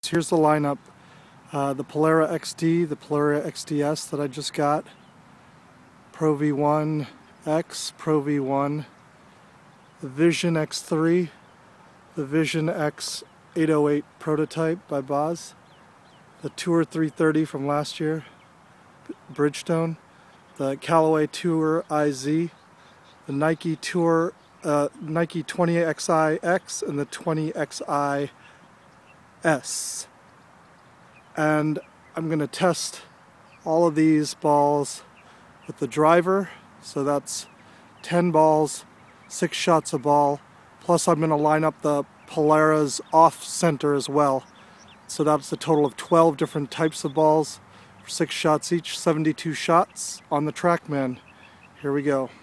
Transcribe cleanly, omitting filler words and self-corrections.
Here's the lineup. The Polara XD, the Polara XDS that I just got, Pro V1 X, Pro V1, the Vision X3, the Vision X 808 prototype by Boz, the Tour 330 from last year, Bridgestone, the Callaway Tour IZ, the Nike Tour, Nike 20XI-X and the 20XI-S. And I'm going to test all of these balls with the driver, so that's 10 balls, 6 shots a ball, plus I'm going to line up the Polara's off center as well. So that's a total of 12 different types of balls, 6 shots each, 72 shots on the trackman. Here we go.